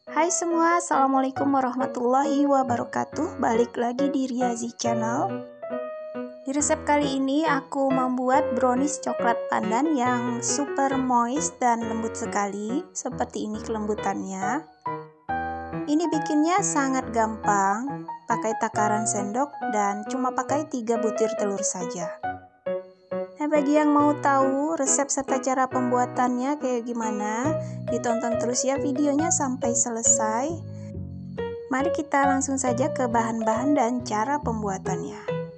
Hai semua, Assalamualaikum warahmatullahi wabarakatuh. Balik lagi di Riazi Channel. Di resep kali ini aku membuat brownies coklat pandan yang super moist dan lembut sekali. Seperti ini kelembutannya. Ini bikinnya sangat gampang, pakai takaran sendok dan cuma pakai 3 butir telur saja. Nah, bagi yang mau tahu resep serta cara pembuatannya kayak gimana, ditonton terus ya videonya sampai selesai. Mari kita langsung saja ke bahan-bahan dan cara pembuatannya.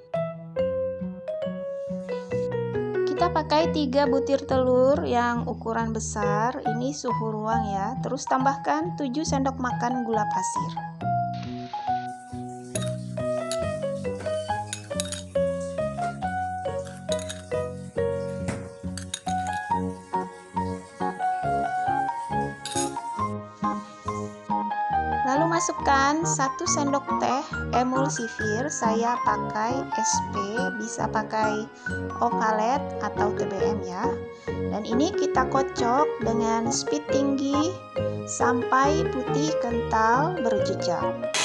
Kita pakai 3 butir telur yang ukuran besar, ini suhu ruang ya. Terus tambahkan 7 sendok makan gula pasir. Lalu masukkan 1 sendok teh emulsifir, saya pakai SP, bisa pakai Ovalet atau TBM ya. Dan ini kita kocok dengan speed tinggi sampai putih kental berjejak.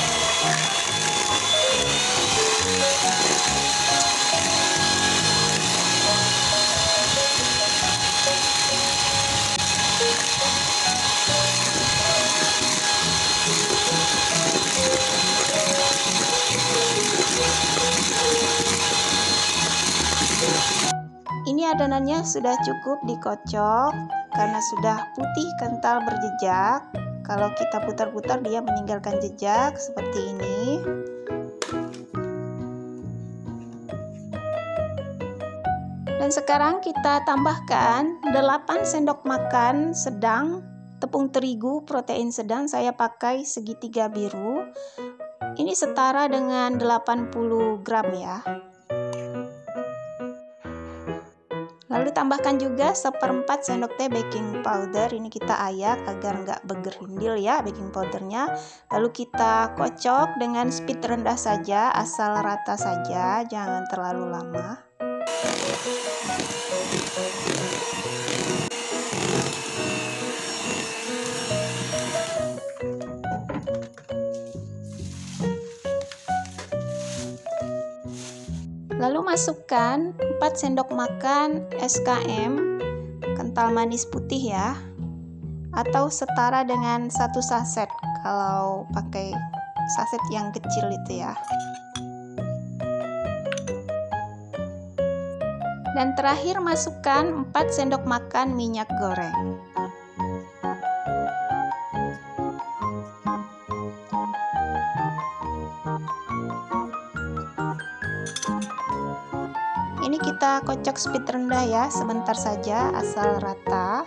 Ini adonannya sudah cukup dikocok karena sudah putih kental berjejak. Kalau kita putar-putar dia meninggalkan jejak seperti ini. Dan sekarang kita tambahkan 8 sendok makan sedang tepung terigu protein sedang, saya pakai segitiga biru. Ini setara dengan 80 gram ya. Lalu tambahkan juga 1/4 sendok teh baking powder, ini kita ayak agar nggak bergerindil ya baking powdernya. Lalu kita kocok dengan speed rendah saja, asal rata saja, jangan terlalu lama. Lalu masukkan 4 sendok makan SKM kental manis putih ya, atau setara dengan 1 saset kalau pakai saset yang kecil itu ya. Dan terakhir masukkan 4 sendok makan minyak goreng. Ini kita kocok speed rendah ya, sebentar saja asal rata.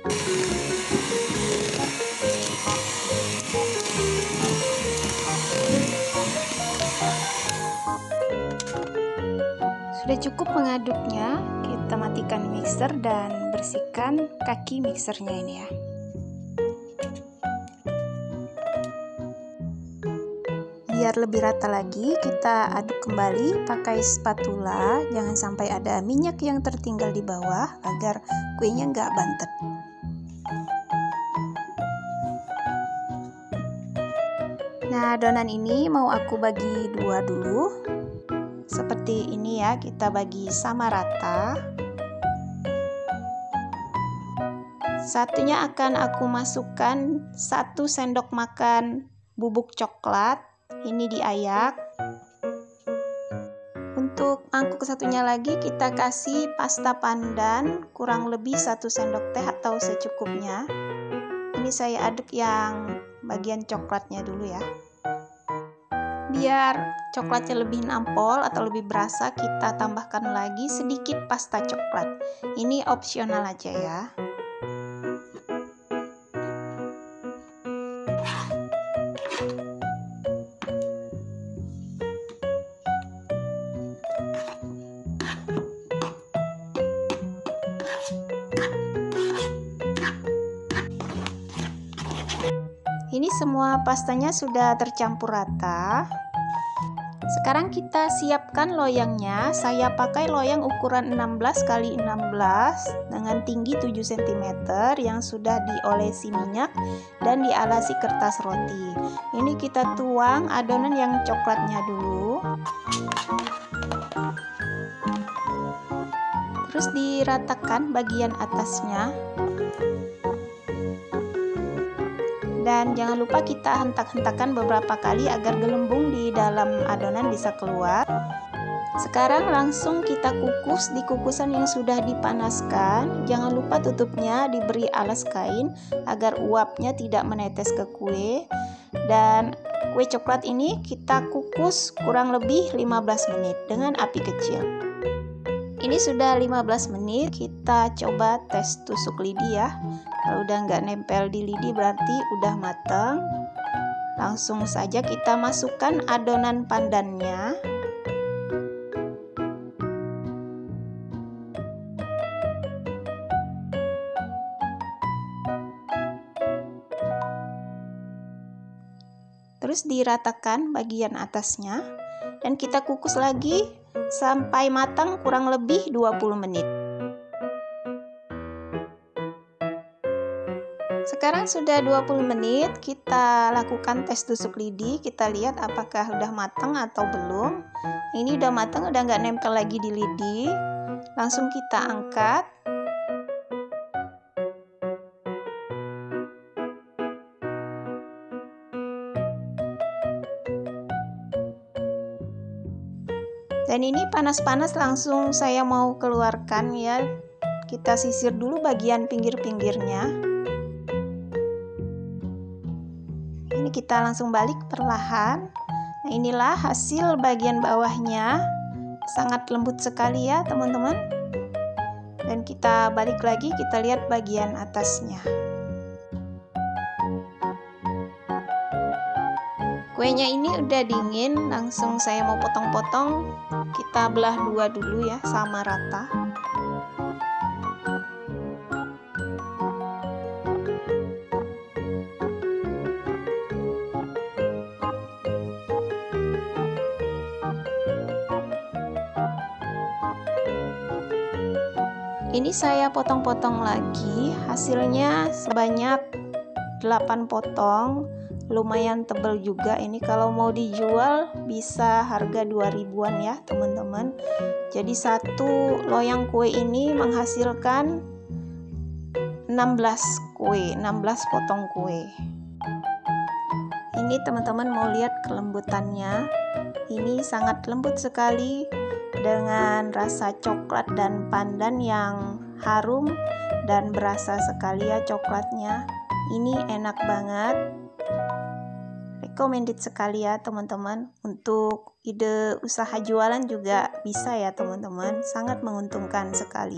Sudah cukup mengaduknya, kita matikan mixer dan bersihkan kaki mixernya ini ya. Biar lebih rata lagi, kita aduk kembali pakai spatula, jangan sampai ada minyak yang tertinggal di bawah agar kuenya nggak bantet. Nah, adonan ini mau aku bagi 2 dulu. Seperti ini ya, kita bagi sama rata. Satunya akan aku masukkan 1 sendok makan bubuk coklat. Ini diayak. Untuk mangkuk satunya lagi kita kasih pasta pandan kurang lebih 1 sendok teh atau secukupnya. Ini saya aduk yang bagian coklatnya dulu ya. Biar coklatnya lebih nampol atau lebih berasa, kita tambahkan lagi sedikit pasta coklat. Ini opsional aja ya. Ini semua pastanya sudah tercampur rata. Sekarang kita siapkan loyangnya. Saya pakai loyang ukuran 16 x 16 dengan tinggi 7 cm yang sudah diolesi minyak dan dialasi kertas roti. Ini kita tuang adonan yang coklatnya dulu. Terus diratakan bagian atasnya. Dan jangan lupa kita hentak-hentakan beberapa kali agar gelembung di dalam adonan bisa keluar. Sekarang langsung kita kukus di kukusan yang sudah dipanaskan. Jangan lupa tutupnya diberi alas kain agar uapnya tidak menetes ke kue. Dan kue coklat ini kita kukus kurang lebih 15 menit dengan api kecil. Ini sudah 15 menit, kita coba tes tusuk lidi ya. Kalau udah nggak nempel di lidi berarti udah matang. Langsung saja kita masukkan adonan pandannya. Terus diratakan bagian atasnya dan kita kukus lagi sampai matang kurang lebih 20 menit. Sekarang sudah 20 menit, kita lakukan tes tusuk lidi, kita lihat apakah udah matang atau belum. Ini udah matang, udah nggak nempel lagi di lidi. Langsung kita angkat. Dan ini panas-panas langsung saya mau keluarkan ya. Kita sisir dulu bagian pinggir-pinggirnya. Ini kita langsung balik perlahan. Nah, inilah hasil bagian bawahnya. Sangat lembut sekali ya teman-teman. Dan kita balik lagi, kita lihat bagian atasnya. Kuenya ini udah dingin, langsung saya mau potong-potong. Kita belah dua dulu ya, sama rata. Ini saya potong-potong lagi, hasilnya sebanyak 8 potong. Lumayan tebal juga ini, kalau mau dijual bisa harga 2.000-an ya teman-teman. Jadi satu loyang kue ini menghasilkan 16 potong kue. Ini teman-teman mau lihat kelembutannya. Ini sangat lembut sekali dengan rasa coklat dan pandan yang harum dan berasa sekali ya coklatnya. Ini enak banget. Recommended sekali ya teman-teman. Untuk ide usaha jualan juga bisa ya teman-teman, sangat menguntungkan sekali.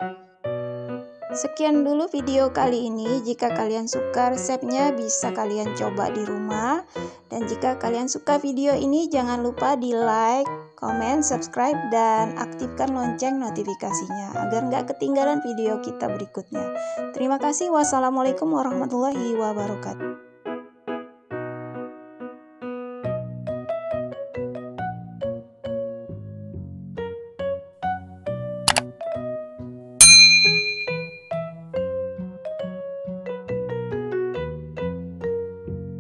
Sekian dulu video kali ini. Jika kalian suka resepnya bisa kalian coba di rumah. Dan jika kalian suka video ini jangan lupa di like, komen, subscribe, dan aktifkan lonceng notifikasinya agar nggak ketinggalan video kita berikutnya. Terima kasih. Wassalamualaikum warahmatullahi wabarakatuh.